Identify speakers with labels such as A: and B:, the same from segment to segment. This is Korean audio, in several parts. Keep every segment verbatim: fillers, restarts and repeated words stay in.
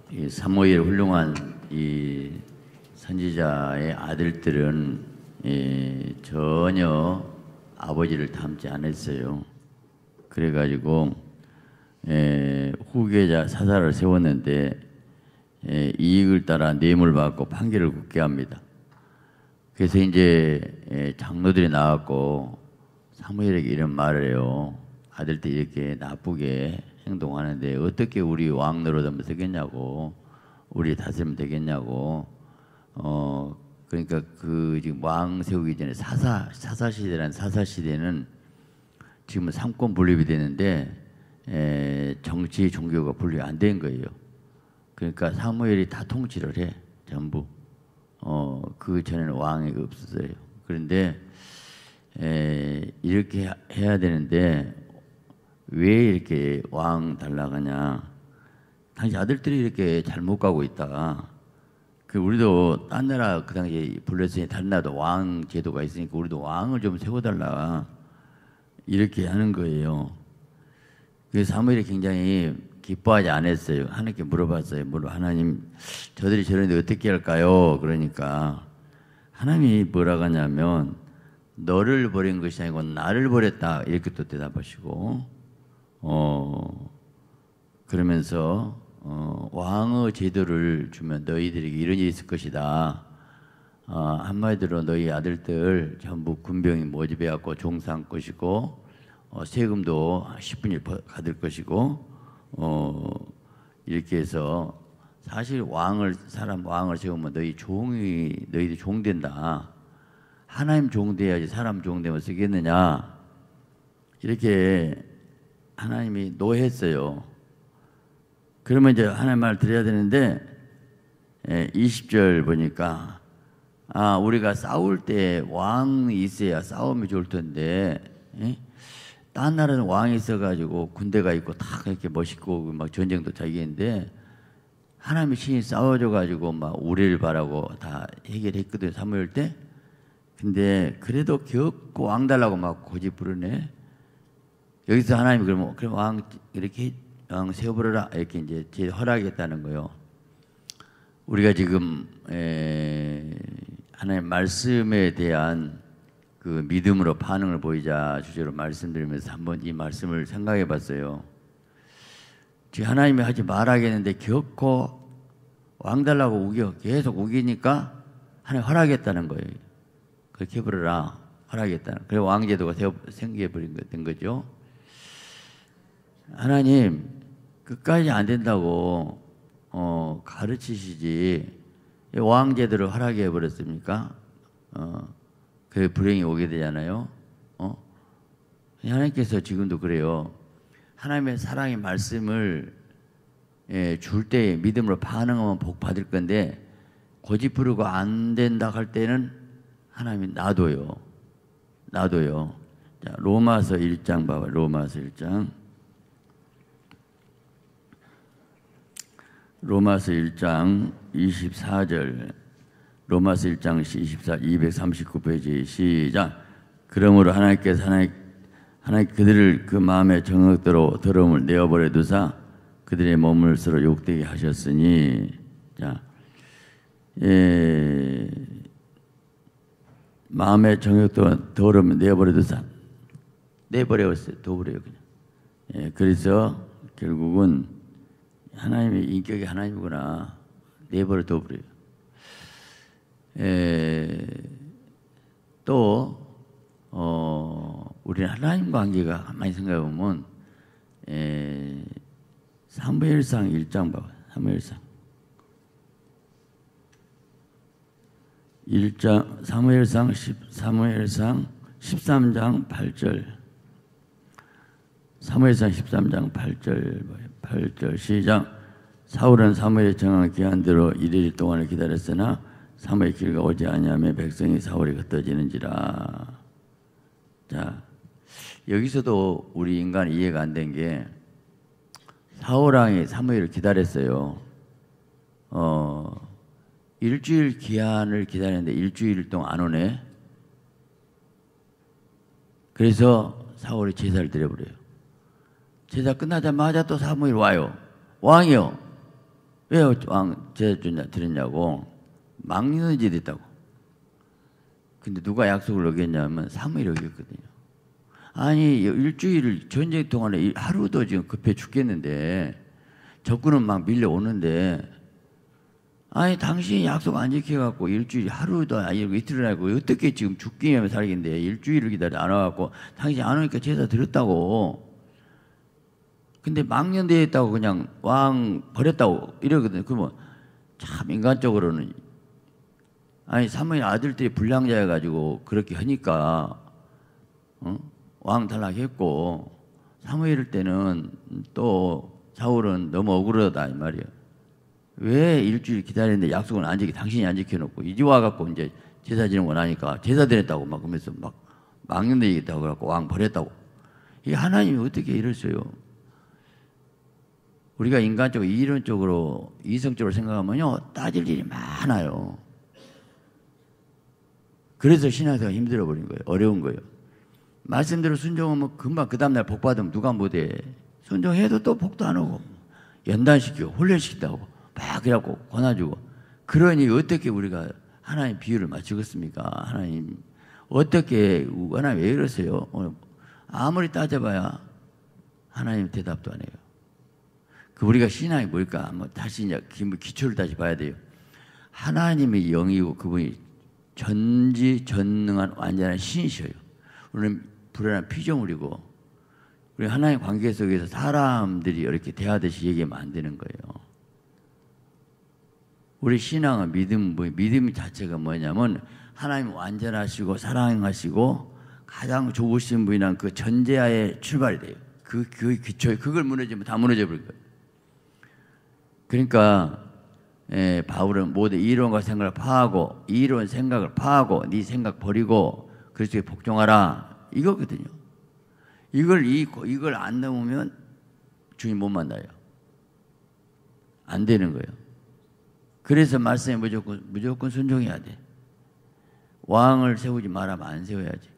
A: 이 사무엘 훌륭한 이 선지자의 아들들은 예, 전혀 아버지를 닮지 않았어요. 그래가지고 예, 후계자 사사를 세웠는데 예, 이익을 따라 뇌물 받고 판결을 굳게 합니다. 그래서 이제 예, 장로들이 나왔고 사무엘에게 이런 말을 해요. 아들들이 이렇게 나쁘게 행동하는데 어떻게 우리 왕 노릇하면 되겠냐고, 우리 다스리면 되겠냐고. 어 그러니까 그 지금 왕 세우기 전에 사사 사사 시대라는 사사 시대는 지금은 삼권 분립이 되는데 에, 정치 종교가 분립 안 된 거예요. 그러니까 사무엘이 다 통치를 해 전부. 어 그 전에는 왕이 없었어요. 그런데 에, 이렇게 해야 되는데 왜 이렇게 왕 달라가냐? 당시 아들들이 이렇게 잘못 가고 있다. 그 우리도 딴 나라 그 당시에 불렀으니 다른 나라도 왕 제도가 있으니까 우리도 왕을 좀 세워달라 이렇게 하는 거예요. 그래서 사무엘이 굉장히 기뻐하지 않았어요. 하나님께 물어봤어요. 물어 하나님, 저들이 저런데 어떻게 할까요? 그러니까 하나님이 뭐라고 하냐면 너를 버린 것이 아니고 나를 버렸다 이렇게 또 대답하시고, 어 그러면서 어, 왕의 제도를 주면 너희들에게 이런 일이 있을 것이다. 어, 한마디로 너희 아들들 전부 군병이 모집해갖고 종사할 것이고 어, 세금도 십분의 일 받을 것이고 어, 이렇게 해서 사실 왕을 사람 왕을 세우면 너희 종이 너희들 종된다. 하나님 종돼야지 사람 종되면 쓰겠느냐. 이렇게 하나님이 노했어요. 그러면 이제 하나님 말 드려야 되는데 예, 이십 절 보니까 아 우리가 싸울 때 왕이 있어야 싸움이 좋을 텐데 예? 딴 나라는 왕이 있어가지고 군대가 있고 다 그렇게 멋있고 막 전쟁도 자기인데 하나님이 신이 싸워줘가지고 막 우리를 바라고 다 해결했거든요. 사무엘 때. 근데 그래도 겪고 왕 달라고 막 고집 부르네. 여기서 하나님이 그러면 그럼 왕 이렇게 왕 세워버려라 이렇게 이제 제 허락했다는 거요. 우리가 지금 에, 하나님 말씀에 대한 그 믿음으로 반응을 보이자 주제로 말씀드리면서 한번 이 말씀을 생각해 봤어요. 지금 하나님이 하지 말아야겠는데 겪고 왕 달라고 우겨 계속 우기니까 하나님 허락했다는 거예요. 그렇게 해버려라 허락했다는. 그래서 왕제도가 생겨버린 된 거죠. 하나님 끝까지 안 된다고 어, 가르치시지 왕제도를 허락해 버렸습니까? 어, 그 불행이 오게 되잖아요. 어? 하나님께서 지금도 그래요. 하나님의 사랑의 말씀을 예, 줄 때 믿음으로 반응하면 복 받을 건데 고집 부르고 안 된다 할 때는 하나님이 놔둬요. 놔둬요. 자, 로마서 일 장 봐봐. 로마서 일 장. 로마서 일 장 이십사 절. 로마서 일 장 이십사, 이백삼십구 페이지 시작. 그러므로 하나님께서 하나님, 하나님 그들을 그 마음의 정욕대로 더러움을 내어버려 두사 그들의 몸을 서로 욕되게 하셨으니. 자, 예, 마음의 정욕대로 더러움을 내어버려 두사 내버려왔어요. 둬버려요 그냥. 예, 그래서 결국은 하나님의 인격이 하나님이구나 내버려 둬버려요. 에, 또 어, 우리는 하나님 관계가 가만히 생각해 보면 에, 사무엘상 일 장 봐봐. 사무엘상 일 장 사무엘상 십 사무엘상 십삼 장 팔 절. 사무엘상 십삼 장 팔 절 팔 절 시작. 사울은 사무엘의 정한 기한대로 일일 동안을 기다렸으나 사무엘 길가 오지 아니하며 백성이 사울이 흩어지는지라. 자, 여기서도 우리 인간 이해가 안 된 게 사울 왕이 사무엘을 기다렸어요. 어, 일주일 기한을 기다렸는데 일주일 동안 안 오네. 그래서 사울이 제사를 드려버려요. 제사 끝나자마자 또 사무엘 와요. 왕이요. 왜 왕 제사 드렸냐고. 망령의 됐다고. 근데 누가 약속을 어겼냐면 사무엘이 어겼거든요. 아니 일주일을 전쟁 동안에 하루도 지금 급해 죽겠는데 적군은 막 밀려오는데 아니 당신이 약속 안 지켜갖고 일주일 하루도 아니고 이틀을 하고 어떻게 지금 죽기면 살겠는데 일주일을 기다려 안 와갖고 당신이 안 오니까 제사 드렸다고. 근데 망령되었다고 그냥 왕 버렸다고 이러거든요. 그러면 참 인간적으로는 아니 사무엘 아들들이 불량자여가지고 그렇게 하니까 어? 왕 탈락했고 사무엘 때는 또 사울은 너무 억울하다 이 말이야. 왜 일주일 기다렸는데 약속은 안 지키 당신이 안 지켜놓고 이제 와갖고 이제 제사 지는 거 나니까 제사 드렸다고 막 그러면서 막 망령되겠다고 그래갖고 왕 버렸다고. 이게 하나님이 어떻게 이랬어요? 우리가 인간적으로 이론적으로 이성적으로 생각하면요 따질 일이 많아요. 그래서 신앙생활 힘들어 버린 거예요. 어려운 거예요. 말씀대로 순종하면 금방 그 다음날 복 받으면 누가 못해. 순종해도 또 복도 안 오고 연단시키고 훈련시킨다고 막 그래갖고 권해주고. 그러니 어떻게 우리가 하나님 비유를 맞추겠습니까? 하나님 어떻게 하나님 왜 이러세요? 아무리 따져봐야 하나님 대답도 안 해요. 그 우리가 신앙이 뭘까? 뭐 다시 이제 기초를 다시 봐야 돼요. 하나님의 영이고 그분이 전지전능한 완전한 신이셔요. 우리는 불안한 피조물이고 우리 하나님 관계 속에서 사람들이 이렇게 대하듯이 얘기하면 안 되는 거예요. 우리 신앙은 믿음, 믿음 자체가 뭐냐면 하나님 완전하시고 사랑하시고 가장 좋으신 분이란 그 전제하에 출발이 돼요. 그, 그 기초에 그걸 무너지면 다 무너져 버릴 거예요. 그러니까 예, 바울은 모든 이론과 생각을 파하고 이론 생각을 파하고 네 생각 버리고 그리스도에 복종하라 이거거든요. 이걸 이, 이걸 안 넘으면 주님 못 만나요. 안 되는 거예요. 그래서 말씀에 무조건 무조건 순종해야 돼. 왕을 세우지 말라면 안 세워야지.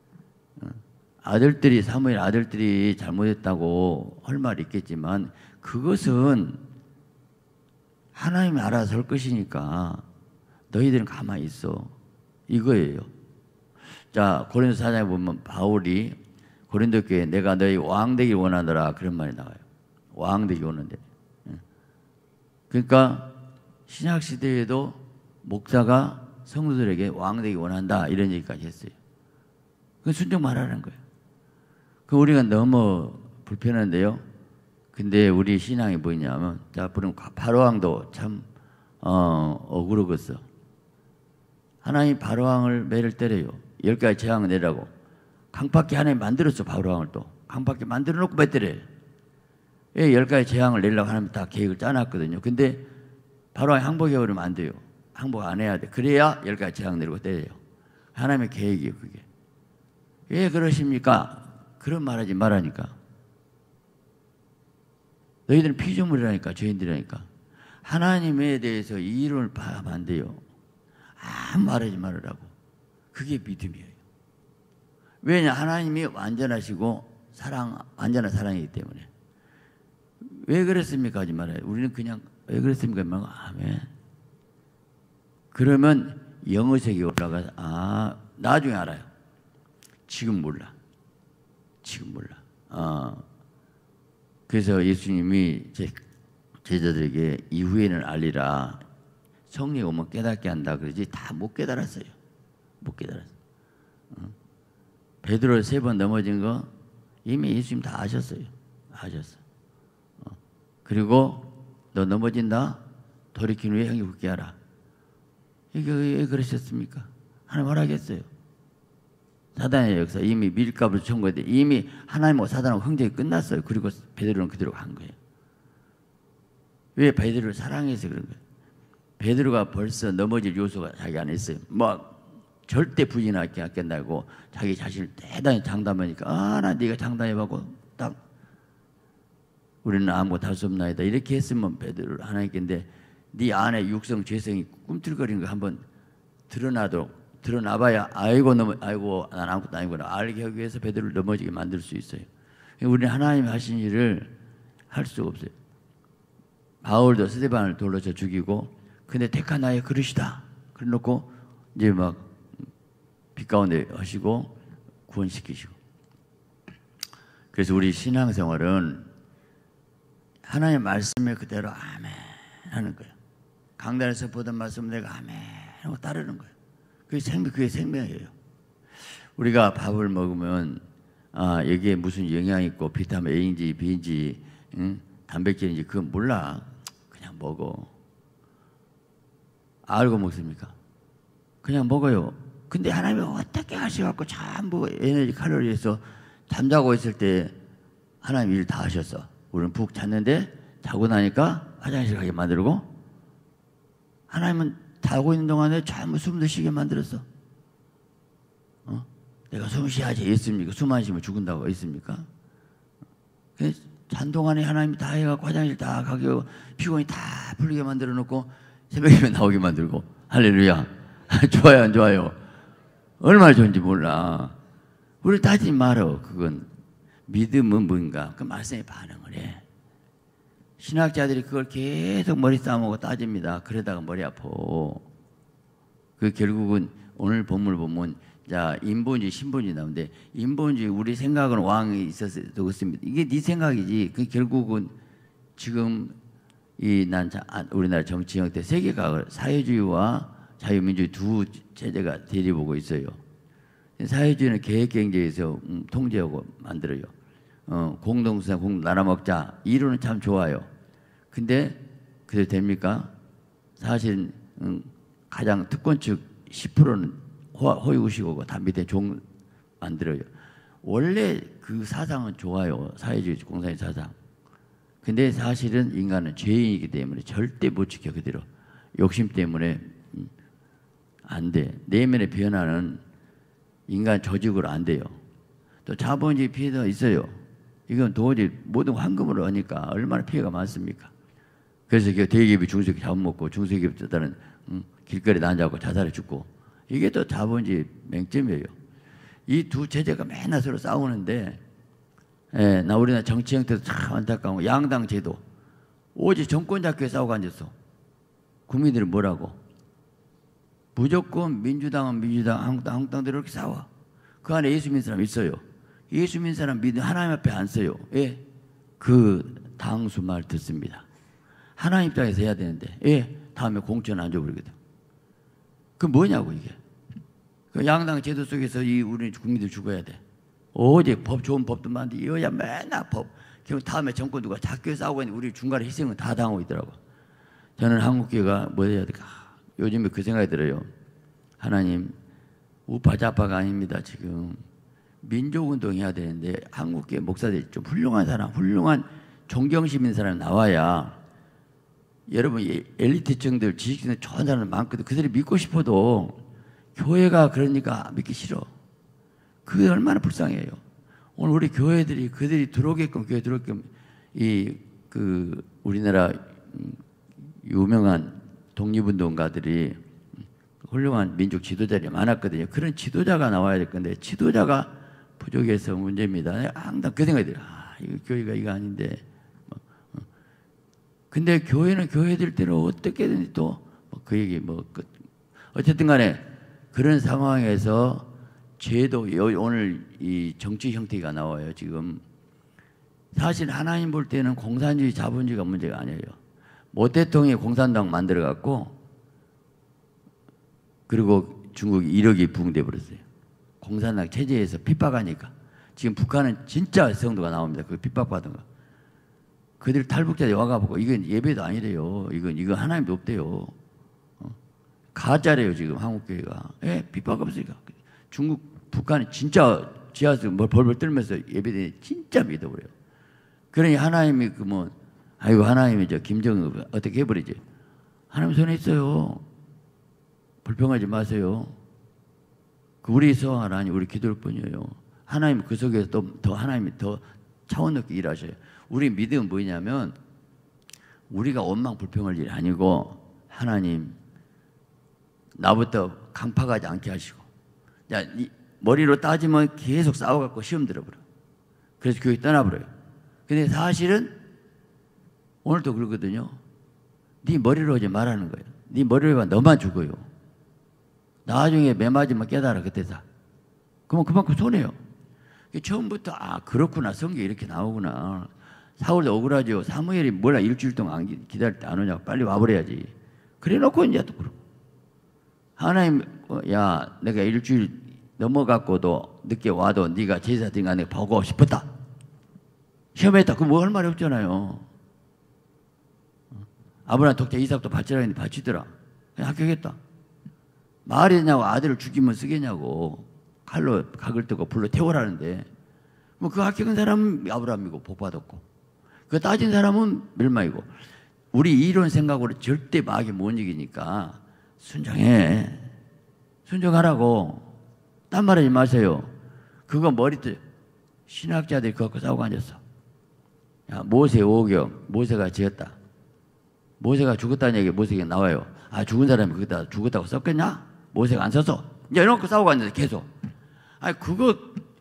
A: 아들들이 사무엘 아들들이 잘못했다고 할 말이 있겠지만 그것은 하나님이 알아서 할 것이니까 너희들은 가만히 있어. 이거예요. 자, 고린도 사 장에 보면 바울이 고린도 교회에 내가 너희 왕 되길 원하노라 그런 말이 나와요. 왕 되길 원하는데. 그러니까 신약 시대에도 목사가 성도들에게 왕 되길 원한다 이런 얘기까지 했어요. 그 순종 말하는 거예요. 그 우리가 너무 불편한데요. 근데 우리 신앙이 뭐냐면, 자, 그럼 바로왕도 참, 어, 억울하겠어. 하나님 바로왕을 매를 때려요. 열 가지 재앙을 내라고. 강밖에 하나님 만들었어, 바로왕을 또. 강밖에 만들어 놓고 매 때려요. 예, 열 가지 재앙을 내려고 하나님 다 계획을 짜놨거든요. 근데 바로왕이 항복해버리면 안 돼요. 항복 안 해야 돼. 그래야 열 가지 재앙 내리고 때려요. 하나님의 계획이에요, 그게. 왜 그러십니까? 그런 말 하지 말라니까. 너희들은 피조물이라니까, 죄인들이라니까. 하나님에 대해서 이 이론을 파하면 안 돼요. 아무 말하지 말으라고. 그게 믿음이에요. 왜냐? 하나님이 완전하시고 사랑, 완전한 사랑이기 때문에. 왜 그랬습니까? 하지 말아요. 우리는 그냥 왜 그랬습니까? 말고 아멘. 그러면 영어색이 올라가서 아, 나중에 알아요. 지금 몰라. 지금 몰라. 어. 그래서 예수님이 제 제자들에게 이후에는 알리라. 성령 오면 깨닫게 한다 그러지 다 못 깨달았어요. 못 깨달았어요. 어? 베드로 세 번 넘어진 거 이미 예수님 다 아셨어요. 아셨어. 어? 그리고 너 넘어진다. 돌이킨 후에 형이 굳게 하라. 이게 왜 그러셨습니까? 하나님 허락했어요. 사단의 역사 이미 밀값을 청구했는데 이미 하나님하고 사단하고 흥정이 끝났어요. 그리고 베드로는 그대로 간 거예요. 왜? 베드로를 사랑해서 그런 거예요. 베드로가 벌써 넘어질 요소가 자기 안에 있어요. 뭐 절대 부인하지 않겠다고 자기 자신을 대단히 장담하니까 아, 나 네가 장담해봐고 딱 우리는 아무것도 할 수 없나이다. 이렇게 했으면 베드로를 하나님께인데 네 안에 육성 죄성이 꿈틀거리는 거 한번 드러나도록 드러나봐야 아이고 넘어 아이고 난 아무것도 아니구나 알게 하기 위해서 베드로를 넘어지게 만들 수 있어요. 우리는 하나님이 하신 일을 할 수가 없어요. 바울도 스데반을 돌로 쳐 죽이고, 근데 택한 나의 그릇이다 그래 놓고 이제 막 빛 가운데 하시고 구원시키시고. 그래서 우리 신앙생활은 하나님의 말씀에 그대로 아멘 하는 거예요. 강단에서 보던 말씀 내가 아멘 하고 따르는 거예요. 그게 생명, 그게 생명이에요. 우리가 밥을 먹으면 아 여기에 무슨 영양이 있고 비타민 A인지 B인지 응? 단백질인지 그건 몰라. 그냥 먹어. 알고 먹습니까? 그냥 먹어요. 근데 하나님이 어떻게 하셔갖고 전부 에너지 칼로리에서 잠자고 있을 때 하나님 일 다 하셨어. 우리는 푹 잤는데 자고 나니까 화장실 가게 만들고, 하나님은 자고 있는 동안에 전부 숨도 쉬게 만들었어. 어? 내가 숨 쉬어야지 있습니까? 숨 안 쉬면 죽는다고 있습니까? 잔 동안에 하나님이 다 해갖고 화장실 다 가게 하고 피곤이 다 풀리게 만들어 놓고 새벽이면 나오게 만들고. 할렐루야. 좋아요 안 좋아요? 얼마나 좋은지 몰라. 우리 따지지 말어. 그건 믿음은 뭔가 그 말씀에 반응을 해. 신학자들이 그걸 계속 머리 싸움하고 따집니다. 그러다가 머리 아파. 그 결국은 오늘 본문을 보면 자 인본주의 신본주의 나오는데, 인본주의 우리 생각은 왕이 있었어도 그렇습니다. 이게 네 생각이지. 그 결국은 지금 이 난 우리나라 정치 형태 세계가 사회주의와 자유민주주의 두 체제가 대립하고 있어요. 사회주의는 계획경제에서 음, 통제하고 만들어요. 어, 공동수산, 공동 나눠 먹자. 이론은 참 좋아요. 근데 그래 됩니까? 사실 음, 가장 특권 측 십 퍼센트는 호의구식이고 다 밑에 종 만들어요. 원래 그 사상은 좋아요. 사회주의 공산주의 사상. 근데 사실은 인간은 죄인이기 때문에 절대 못 지켜. 그대로 욕심 때문에 음, 안 돼. 내면의 변화는 인간 조직으로 안 돼요. 또 자본주의 피해도 있어요. 이건 도저히 모든 황금으로 하니까 얼마나 피해가 많습니까? 그래서 대기업이 중소기업 잡아먹고 중소기업자들은 음, 길거리에 앉아갖고 자살해 죽고. 이게 또 자본주의 맹점이에요. 이 두 체제가 맨날 서로 싸우는데, 예, 나 우리나라 정치 형태도 참 안타까운 거. 양당 제도. 오직 정권 잡기에 싸우고 앉았어. 국민들이 뭐라고? 무조건 민주당은 민주당, 한국당, 한국당대로 이렇게 싸워. 그 안에 예수 믿는 사람 있어요. 예수 믿는 사람 믿는 하나님 앞에 안 서요. 예? 그 당수 말 듣습니다. 하나님 입장에서 해야 되는데, 예? 다음에 공천 안 줘버리거든. 그 뭐냐고 이게. 그 양당 제도 속에서 이 우리 국민들 죽어야 돼. 오직 법 좋은 법도 많은데 여야 맨날 법. 결국 다음에 정권 누가 작게 싸우고 있는데 우리 중간에 희생은 다 당하고 있더라고. 저는 한국교회가 뭐 해야 될까? 요즘에 그 생각이 들어요. 하나님, 우파좌파가 아닙니다. 지금 민족운동 해야 되는데 한국교회 목사들이 좀 훌륭한 사람, 훌륭한 존경심 있는 사람 나와야, 여러분 엘리트층들, 지식층들 좋은 사람 많거든. 그들이 믿고 싶어도 교회가 그러니까 믿기 싫어. 그게 얼마나 불쌍해요. 오늘 우리 교회들이 그들이 들어오게끔, 교회 들어오게끔 이 그 우리나라 유명한 독립운동가들이 훌륭한 민족 지도자들이 많았거든요. 그런 지도자가 나와야 될 건데 지도자가 부족해서 문제입니다. 항상 그 생각이 들어요. 아, 이거 교회가 이거 아닌데. 근데 교회는 교회들대로 어떻게든 또 그 얘기 뭐 어쨌든 간에 그런 상황에서 제도, 오늘 이 정치 형태가 나와요. 지금 사실 하나님 볼 때는 공산주의 자본주의가 문제가 아니에요. 모 대통령이 공산당 만들어 갖고 그리고 중국이 일억이 부흥돼 버렸어요. 공산당 체제에서 핍박하니까. 지금 북한은 진짜 성도가 나옵니다. 그 핍박받은 거. 그들 탈북자들이 와가보고 이건 예배도 아니래요. 이건 이거 하나님도 없대요. 어? 가짜래요 지금 한국교회가. 예, 핍박 없으니까. 중국, 북한이 진짜 지하수 뭘 벌벌 떨면서 예배드리니 진짜 믿어버려요. 그러니 하나님이 그 뭐 아이고 하나님이 저 김정은 어떻게 해버리지? 하나님 손에 있어요. 불평하지 마세요. 그 우리 소망은 아니 우리 기도일 뿐이에요. 하나님 그 속에서 또 더 하나님이 더 차원 높게 일하셔요. 우리 믿음은 뭐냐면 우리가 원망 불평할 일이 아니고 하나님 나부터 강파가지 않게 하시고, 야, 이 머리로 따지면 계속 싸워갖고 시험 들어버려. 그래서 교회 떠나버려요. 근데 사실은 오늘도 그러거든요. 네 머리로 오지 말라는 거예요. 네 머리로 오면 너만 죽어요. 나중에 매 맞으면 깨달아 그때다. 그러면 그만큼 손해요. 처음부터 아 그렇구나, 성경에 이렇게 나오구나. 사울도 억울하죠. 사무엘이 몰라 일주일 동안 안 기다릴 때 안 오냐고 빨리 와버려야지. 그래놓고 이제 또 그러고 하나님 야 내가 일주일 넘어갔고도 늦게 와도 네가 제사 드린 거 내가 보고 싶었다. 시험했다. 그럼 뭐 할 말이 없잖아요. 아브라함 독자 이삭도 바치라 했는데 바치더라. 합격했다. 말이 되냐고 아들을 죽이면 쓰겠냐고 칼로 각을 뜨고 불로 태우라는데 뭐 그 합격한 사람은 아브라함이고 복 받았고 그 따진 사람은 멸망이고 우리 이론 생각으로 절대 마귀 못 이기니까 순종해. 순종하라고. 딴 말하지 마세요. 그거 머리도 신학자들이 그거 갖고 싸우고 앉았어. 야, 모세 오경 모세가 지었다. 모세가 죽었다는 얘기 모세가 나와요. 아 죽은 사람이 거기다 죽었다고 썼겠냐? 모세가 안 썼어. 이제 이런 거 싸우고 앉았어 계속. 아니 그거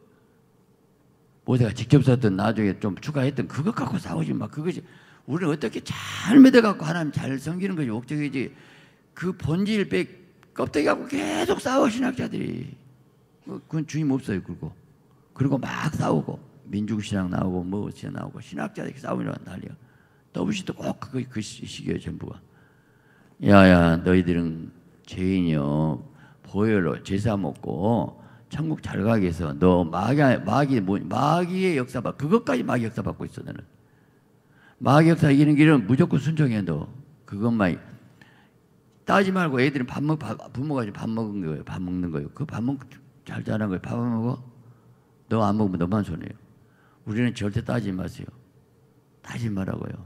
A: 모세가 직접 썼던 나중에 좀 추가했던 그것 갖고 싸우지 마. 그것이 우리는 어떻게 잘 믿어갖고 하나님 잘 섬기는 것이 목적이지 그 본질 백 껍데기 갖고 계속 싸워 신학자들이. 그건 주님 없어요. 그리고 그리고 막 싸우고 민중신앙 나오고 뭐 신앙 나오고 신학자들이 싸우면 난리야. 더블씨도 꼭 그 그 시기예요 전부가. 야야 너희들은 죄인이요 보혈로 제사 먹고 천국 잘 가기 위해서 너 마귀 마귀 뭐 마귀의 역사 봐. 그것까지 마귀 역사 받고 있어 너는. 마귀 역사 이기는 길은 무조건 순종해 너. 그것만 따지 말고 애들은 밥 먹 부모가 밥 먹은 거예요. 밥 먹는 거예요. 그 밥 먹 잘 자란 거예요. 밥 먹어. 너 안 먹으면 너만 손해요. 우리는 절대 따지지 마세요. 따지지 말라고요.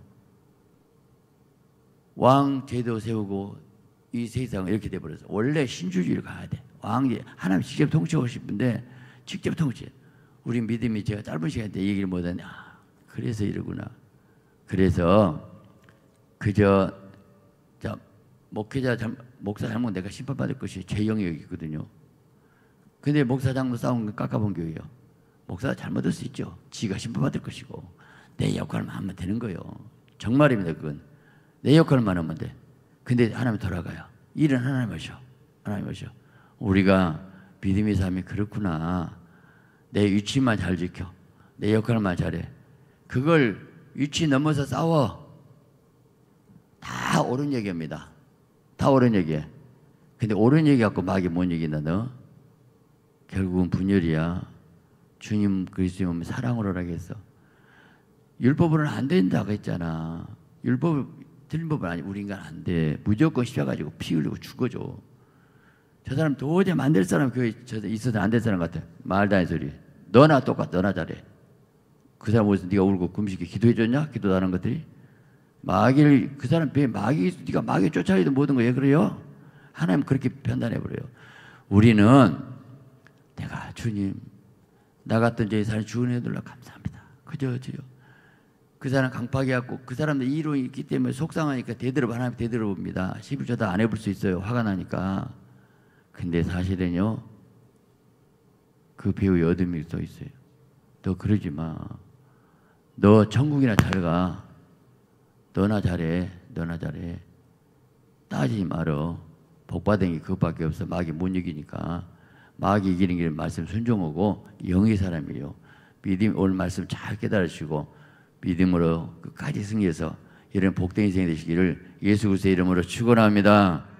A: 왕 제도 세우고 이 세상은 이렇게 돼버렸어. 원래 신주주의를 가야 돼. 왕이 하나님 직접 통치하고 싶은데 직접 통치. 우리 믿음이 제가 짧은 시간에 얘기를 못하냐. 그래서 이러구나. 그래서 그저 자, 목회자 잘, 목사 잘못 내가 심판받을 것이 제 영역이거든요. 근데 목사장도 싸운 거 깎아본 교회예요. 목사가 잘못할 수 있죠. 지가 심판받을 것이고 내 역할만 하면 되는 거예요. 정말입니다. 그건 내 역할만 하면 돼. 근데 하나님 돌아가요. 일은 하나님 하셔. 하나님 하셔. 우리가 믿음의 삶이 그렇구나. 내 위치만 잘 지켜. 내 역할만 잘해. 그걸 위치 넘어서 싸워. 다 옳은 얘기입니다. 다 옳은 얘기해. 근데 옳은 얘기 갖고 마귀 못 이긴다 너. 결국은 분열이야. 주님 그리스도의 몸에 사랑으로 하라고 했어. 율법으로는 안 된다고 했잖아. 율법 틀린 법은 아니 우리 인간 안 돼. 무조건 씌워가지고 피 흘리고 죽어줘. 저 사람 도저히 만들 사람 교회 있어도 안 될 사람 같아. 말도 안 소리. 너나 똑같아. 너나 잘해. 그 사람 어디서 네가 울고 금식에 기도해 줬냐? 기도도 하는 것들이. 마귀를 그 사람 배 마귀 네가 마귀 쫓아내도 모든 거 왜 그래요? 하나님 그렇게 판단해 버려요. 우리는 내가 주님 나 같은 죄의 사람 주은혜 들라 감사합니다. 그저 저요. 그 사람 강팍해 갖고 그 사람들 이론이 있기 때문에 속상하니까 되들어 하나님 되들어 봅니다. 십일 다 안 해볼 수 있어요. 화가 나니까. 근데 사실은요 그 배우에 어둠이 써 있어요. 너 그러지 마. 너 천국이나 잘 가. 너나 잘해. 너나 잘해. 따지지 말어. 복 받은 게 그것밖에 없어. 마귀 못 이기니까. 마귀 이기는 길 말씀 순종하고 영의 사람이에요. 믿음 오늘 말씀 잘 깨달으시고 믿음으로 끝까지 승리해서 이런 복된 인생이 되시기를 예수 그리스도의 이름으로 축원합니다.